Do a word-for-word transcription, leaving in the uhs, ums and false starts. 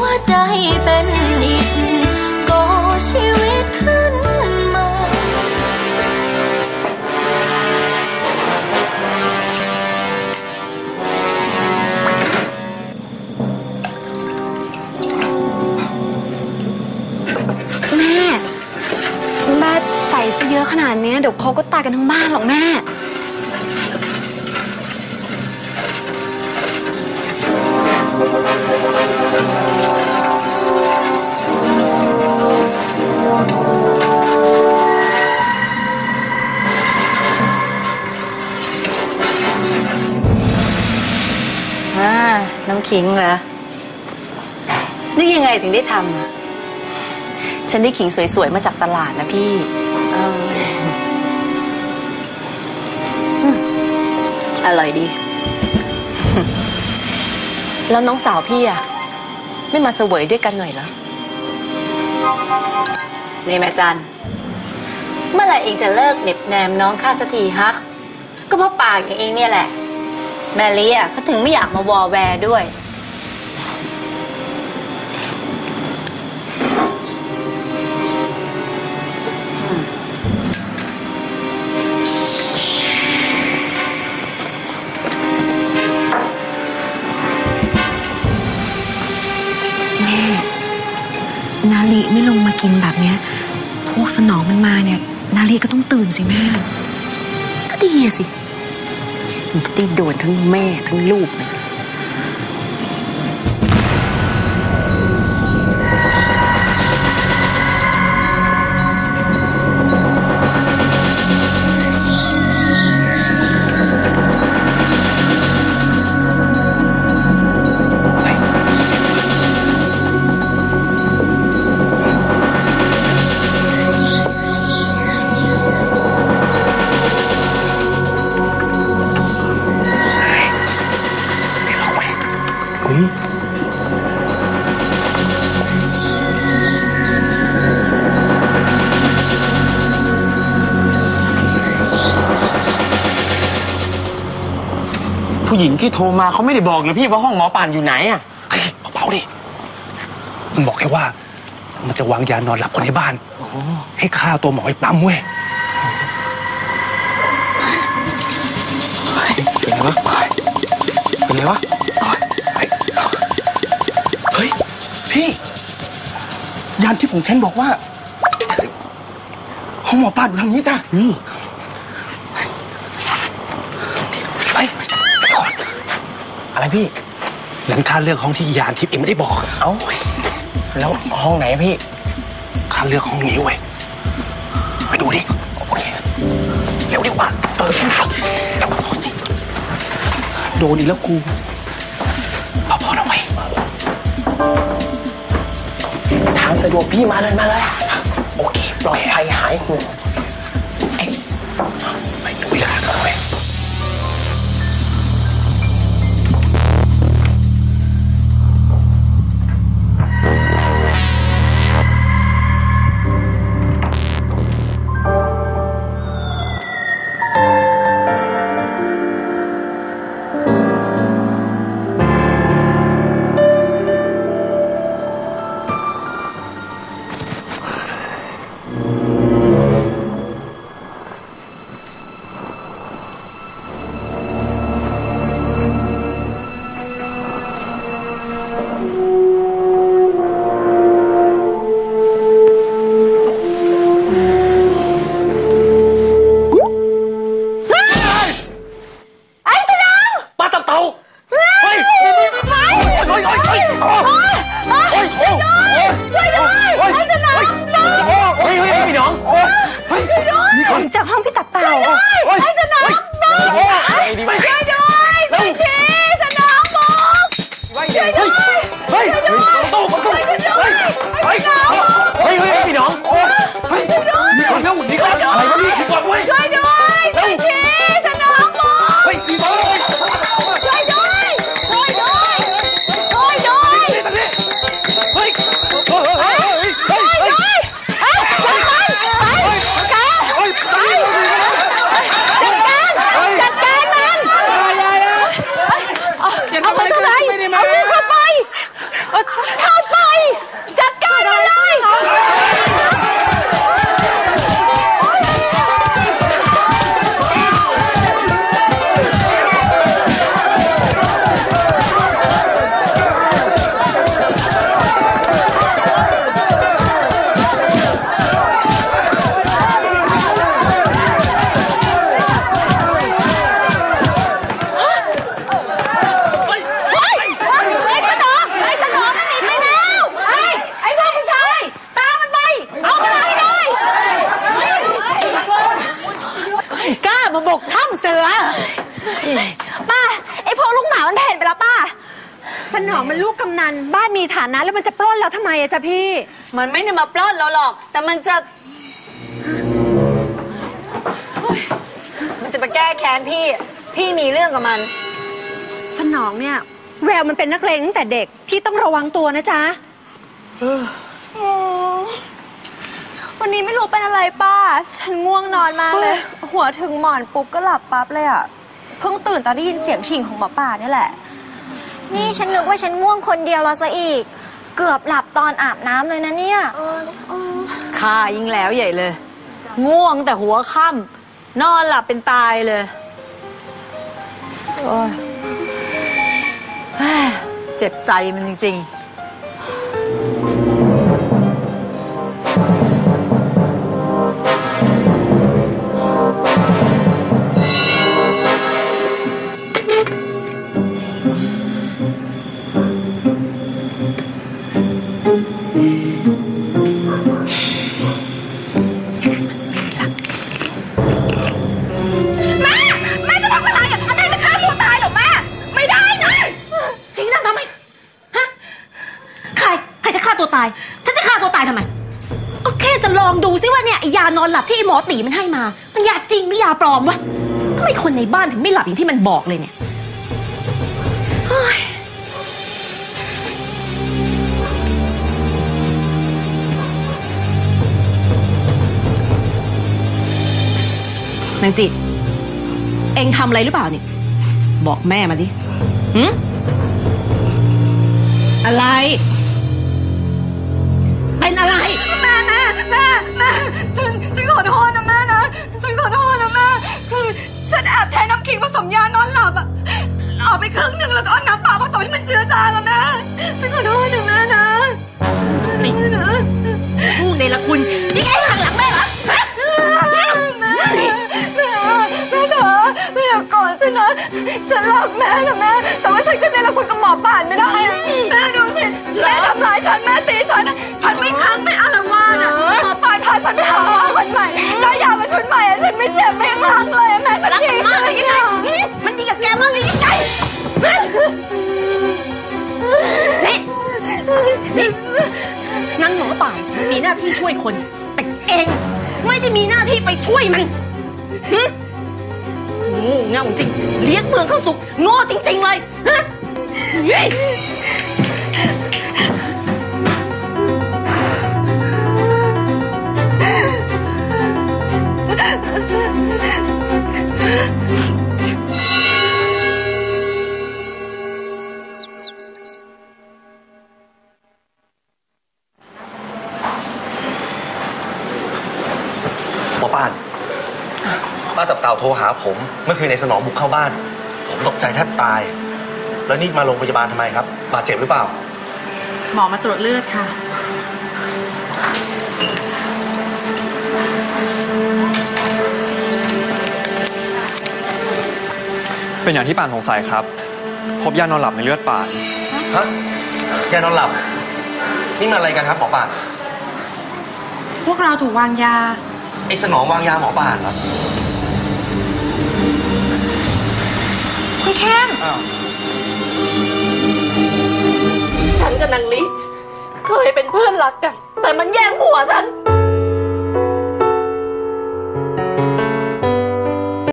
ใจเป็นอิฐก่อชีวิตขึ้นมาแม่แม่ใส่ซะเยอะขนาดนี้เดี๋ยวเขาก็ตายกันทั้งบ้านหรอกแม่น้ำขิงเหรอนึกยังไงถึงได้ทำฉันได้ขิงสวยๆมาจากตลาดนะพี่อร่อยดีแล้วน้องสาวพี่อ่ะไม่มาเสวยด้วยกันหน่อยเหรอนี่แม่จันเมื่อไหร่เองจะเลิกเน็บแนมน้องข้าสักทีฮะก็เพราะปากอย่างเองเนี่ยแหละแม่ลีอ่ะเขาถึงไม่อยากมาวอแวร์ด้วยแม่นาลีไม่ลงมากินแบบเนี้ยพวกสนองมันมาเนี่ยนาลีก็ต้องตื่นสิแม่ก็ดีสิมันจะได้โดนทั้งแม่ทั้งลูกเลยผู้หญิงที่โทรมาเขาไม่ได้บอกเลยพี่ว่าห้องหมอป่านอยู่ไหนอ่ะเฮ้ยเบาๆดิมันบอกแค่ว่ามันจะวางยานอนหลับคนในบ้านให้ฆ่าตัวหมอไอ้ปั๊มเว้ยเป็นไงวะเป็นไงวะเฮ้ยพี่ยานที่ผมเช่นบอกว่าห้องหมอป่านอยู่ทางนี้จ้ะอะไรพี่งั้นข้าเลือกห้องที่ยานทิพย์เองไม่ได้บอกเอ้าแล้วห้องไหนพี่ข้าเลือกห้องนี้เว้ยไปดูดิโอเคเร็วดีกว่าเออแล้วโดนอีกแล้วกูพอพอแล้วไว้ทางสะดวกพี่มาเลยมาเลยโอเคปลอดภัยหายห่วงไปดูอีกแล้วเว้ยบ้านมีฐานะแล้วมันจะปล้นเราทำไมอะจ๊ะพี่มันไม่ได้มาปล้นเราหรอกแต่มันจะมันจะมาแก้แค้นพี่พี่มีเรื่องกับมันสนองเนี่ยแววมันเป็นนักเลงตั้งแต่เด็กพี่ต้องระวังตัวนะจ๊ะวันนี้ไม่รู้เป็นอะไรป้าฉันง่วงนอนมากเลยหัวถึงหมอนปุ๊บก็หลับปั๊บเลยอ่ะเพิ่งตื่นตอนได้ยินเสียงฉิงของหมอป่านี่แหละนี่ฉันนึกว่าฉันง่วงคนเดียวแล้วซะอีกเกือบหลับตอนอาบน้ำเลยนะเนี่ยข้ายิ่งแล้วใหญ่เลยง่วงแต่หัวค่ำนอนหลับเป็นตายเลยโอ้ยเจ็บใจมันจริงๆฉันจะฆ่าตัวตายทำไมก็แค่จะลองดูซิว่าเนี่ยยานอนหลับที่ไอ้หมอตีมันให้มามันยาจริงหรือยาปลอมวะทำไมคนในบ้านถึงไม่หลับอย่างที่มันบอกเลยเนี่ยนางจิตเอ็งทำอะไรหรือเปล่าเนี่ยบอกแม่มาดิหืมอะไรเป็นอะไรแม่แม่แม่แม่ฉันฉันขอโทษนะแม่นะฉันขอโทษนะแม่คือฉันแอบเทน้ำขิงผสมยานอนหลับอ่ะเอาไปครึ่งหนึ่งแล้วก็เอาน้ำเปล่าผสมให้มันเจือจางอะแม่ฉันขอโทษนะแม่นะจริงนะพูดในละคุณนี่แกหักหลังแม่เหรอฮะแม่แม่แม่แม่เถอะแม่อย่าโกรธฉันนะฉันรักแม่นะแม่แต่ว่าฉันก็ในละคุณกับหมอป่านไม่ได้แม่ดูสิแม่ทำร้ายฉันแม่ตีฉันฉันไม่คันไม่อาละวาดอ่ะหมอป่านพาฉันไปหาหมอคนใหม่ได้ยามาชุดใหม่ฉันไม่เจ็บไม่คันเลยแม่ฉันดีมากเลยยังไงมันดีกับแกมากเลยยังไงนี่นี่นางหมอป่านมีหน้าที่ช่วยคนแต่เองไม่ได้มีหน้าที่ไปช่วยมันโง่เง่าจริงเลี้ยงเมืองเข้าสุกโง่จริงๆเลยฮะหมอป้านป้าจับเต่าโทรหาผมเมื่อคืนในสนองบุกเข้าบ้านผมตกใจแทบตายแล้วนี่มาโรงพยาบาลทำไมครับบาดเจ็บหรือเปล่าหมอมาตรวจเลือดค่ะเป็นอย่างที่ป่านสงสัยครับพบยานอนหลับในเลือดป่านฮะยานอนหลับนี่มันอะไรกันครับหมอป่านพวกเราถูกวางยาไอ้สนองวางยาหมอป่านเหรอคุณเข้มฉันกับนางลิเคยเป็นเพื่อนรักกันแต่มันแย่งผัวฉัน